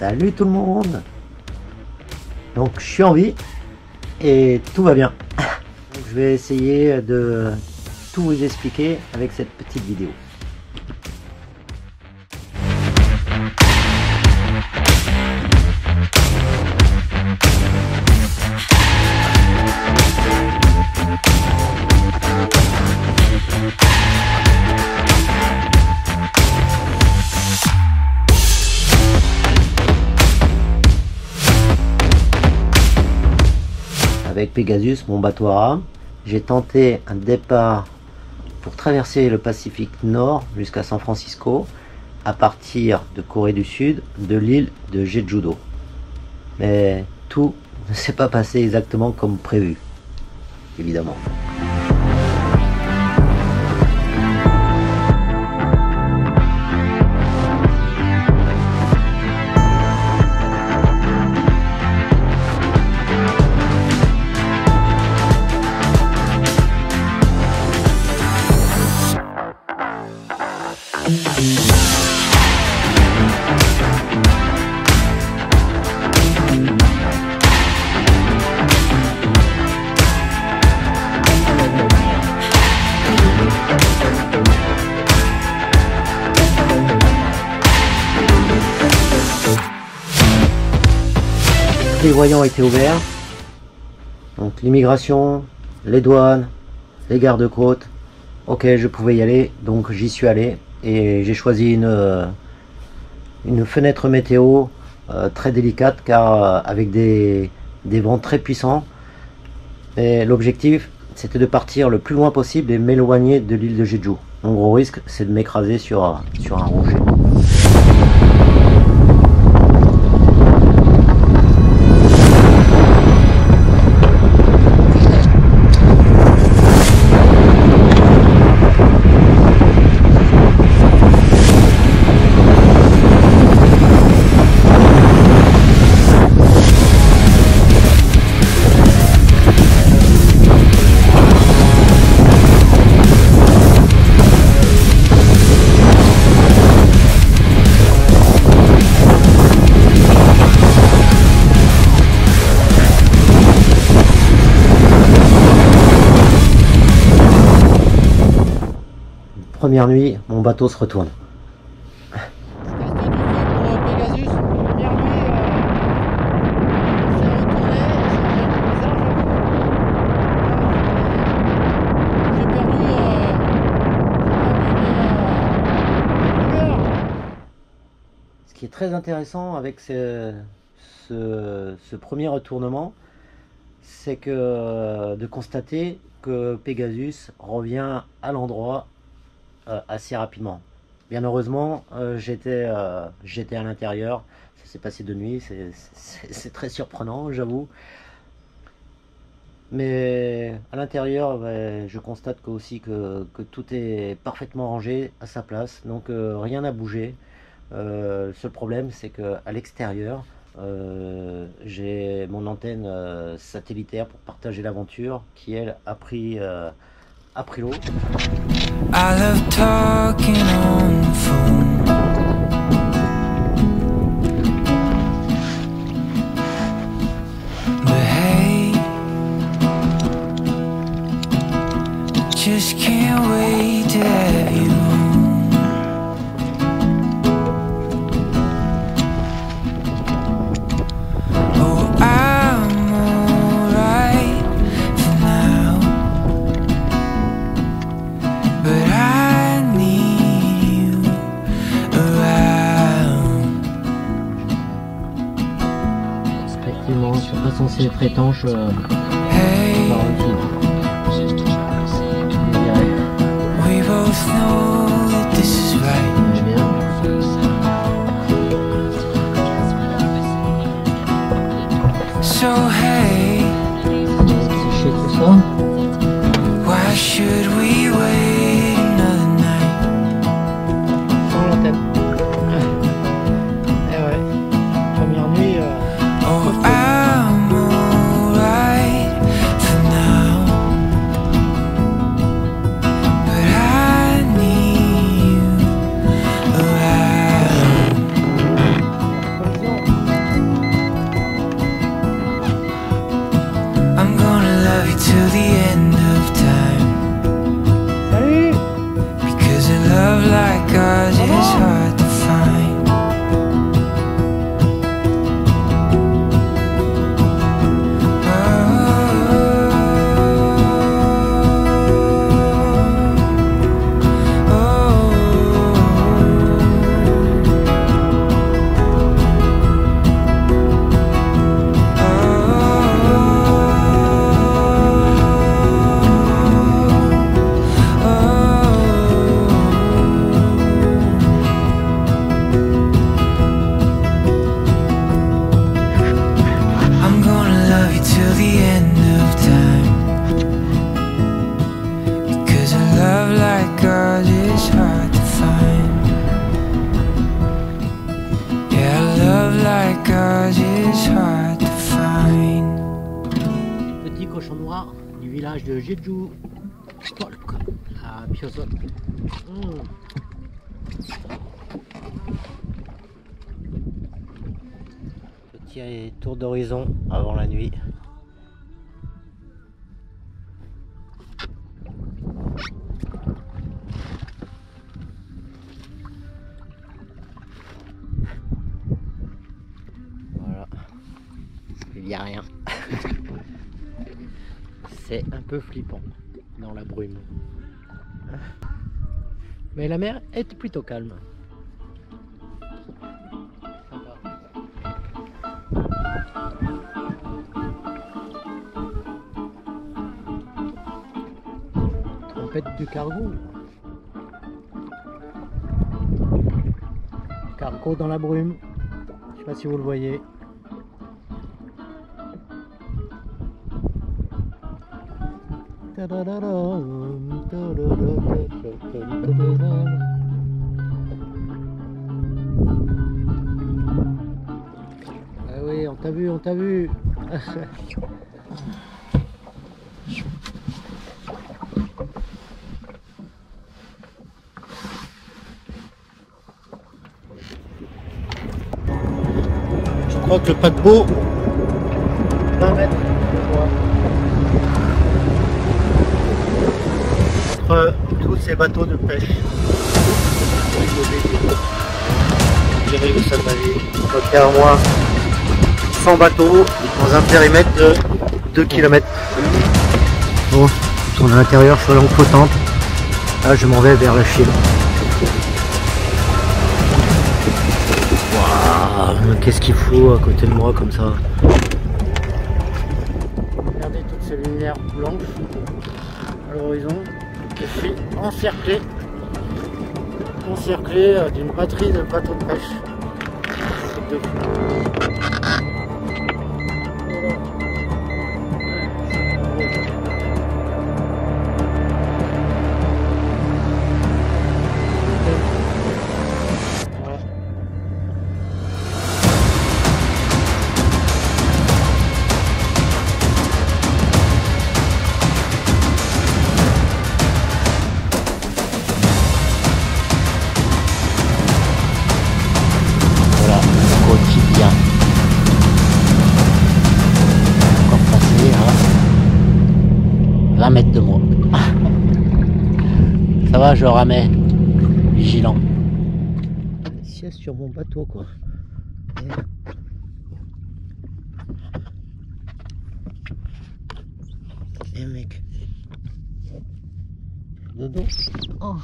Salut tout le monde. Donc je suis en vie et tout va bien. Donc, je vais essayer de tout vous expliquer avec cette petite vidéo. Avec Pegasus, mon bateau à rame, j'ai tenté un départ pour traverser le Pacifique Nord jusqu'à San Francisco à partir de Corée du Sud, de l'île de Jeju-do. Mais tout ne s'est pas passé exactement comme prévu, évidemment. Les voyants étaient ouverts, donc l'immigration, les douanes, les gardes-côtes. Ok, je pouvais y aller, donc j'y suis allé et j'ai choisi une fenêtre météo très délicate car avec des vents très puissants. Et l'objectif c'était de partir le plus loin possible et m'éloigner de l'île de Jeju. Mon gros risque c'est de m'écraser sur un rocher. Première nuit, mon bateau se retourne. Pegasus, première nuit, s'est retourné, j'ai perdu Ce qui est très intéressant avec ce premier retournement, c'est que de constater que Pegasus revient à l'endroit assez rapidement. Bien heureusement, j'étais à l'intérieur, ça s'est passé de nuit, c'est très surprenant, j'avoue. Mais à l'intérieur, je constate que tout est parfaitement rangé à sa place, donc rien n'a bougé. Le seul problème, c'est qu'à l'extérieur, j'ai mon antenne satellitaire pour partager l'aventure qui, elle, a pris l'eau. I love talking on the phone. But hey, just can't wait to have you home. Oh, I'm alright for now, but I need you around. Effectivement, je suis pas censé être étanche Hey, par en dessous. we both know that this is right. Très bien. So hey, C'est chez tout ça. why should we wait another night? sans l'antenne. Eh ouais, première nuit. Oh, I'm alright for now, but I need you around. is hard to find. Petit cochon noir du village de Jeju Polk à Biosot. Petit tour d'horizon avant la nuit. Voilà, il n'y a rien. C'est un peu flippant dans la brume. Mais la mer est plutôt calme. Sympa. Trompette du cargo. Cargo dans la brume. Je sais pas si vous le voyez. Ah oui, on t'a vu, on t'a vu. Je crois que le paquebot 20 mètres de moi. Entre tous ces bateaux de pêche. J'ai vu ça de ma vie. Donc il y a au moins 100 bateaux dans un périmètre de 2 km. Bon, je tourne à l'intérieur sur la langue flottante. Là je m'en vais vers la Chine. Waouh, qu'est-ce qu'il faut à côté de moi comme ça. Regardez toutes ces lumières blanches à l'horizon. Je suis encerclé d'une batterie de bateaux de pêche. C'est de fou. Quotidien. Encore passé à 20 mètres de moi. Ça va, je ramais vigilant. Sieste sur mon bateau quoi. Et mec. Dodo. Oh.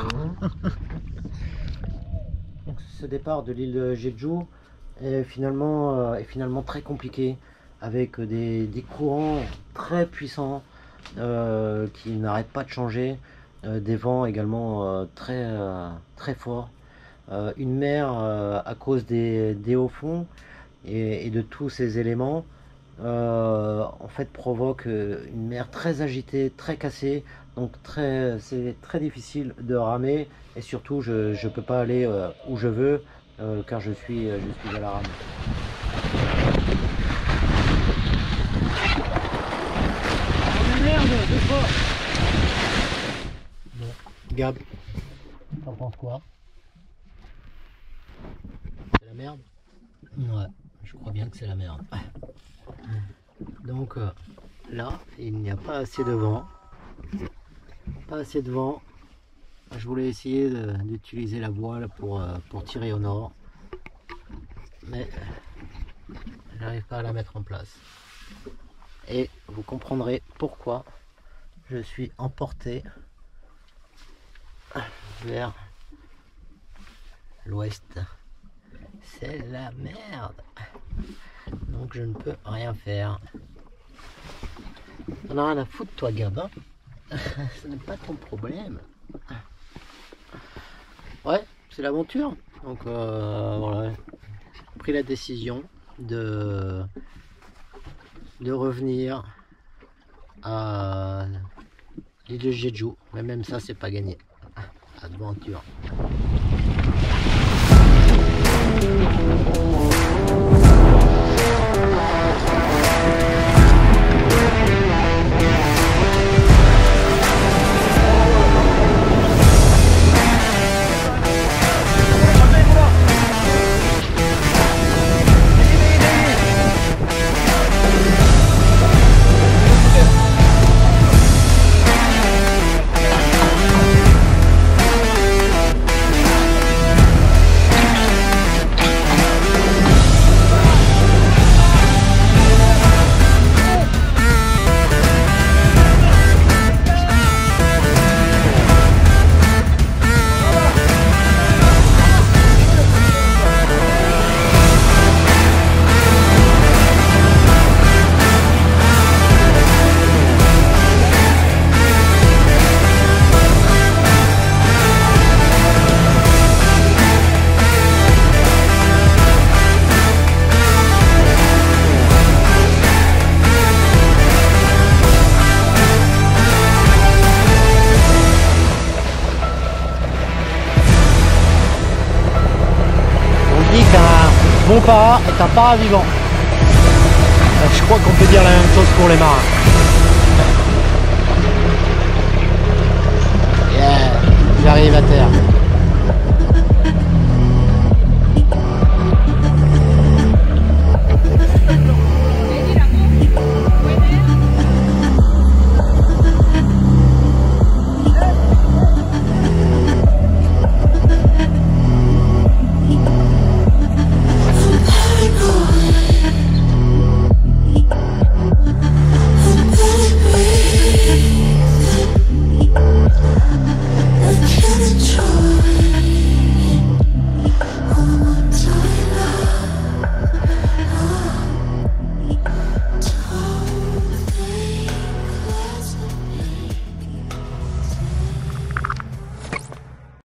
Donc, ce départ de l'île de Jeju est finalement très compliqué avec des courants très puissants qui n'arrêtent pas de changer, des vents également très forts, une mer à cause des hauts fonds et de tous ces éléments en fait provoque une mer très agitée, très cassée, donc c'est très difficile de ramer et surtout je peux pas aller où je veux car je suis à la rame. Merde, c'est fort. Bon, Gab, t'en penses quoi? C'est la merde? Ouais, je crois bien que c'est la merde. Donc là, il n'y a pas assez de vent. Pas assez de vent. Je voulais essayer d'utiliser la voile pour tirer au nord. Mais j'arrive pas à la mettre en place. Et vous comprendrez pourquoi je suis emporté vers l'ouest. C'est la merde. Donc je ne peux rien faire. On a rien à foutre toi Gabin. Ce n'est pas ton problème. Ouais, c'est l'aventure. Donc voilà, j'ai pris la décision de revenir à l'île de Jeju. Mais même ça, c'est pas gagné. Aventure. bon para est un para vivant. Je crois qu'on peut dire la même chose pour les marins.